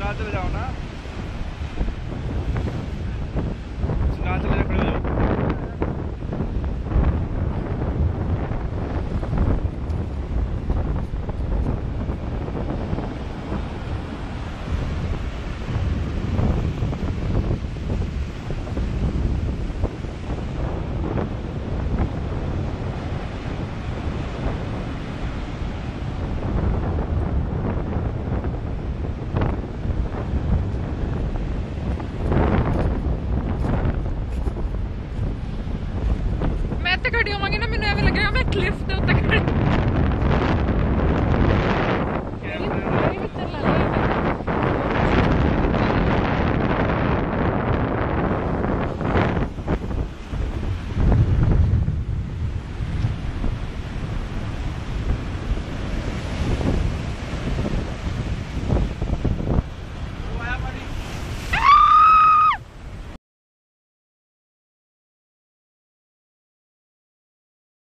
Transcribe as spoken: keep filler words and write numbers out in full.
चिनार चले जाओ ना, चिनार चले जाओ, खड़े हो जाओ। खड़ी होवांगी ना, मैंने ऐसा लग रहा है मैं क्लिफ दे उत्ते खड़ी।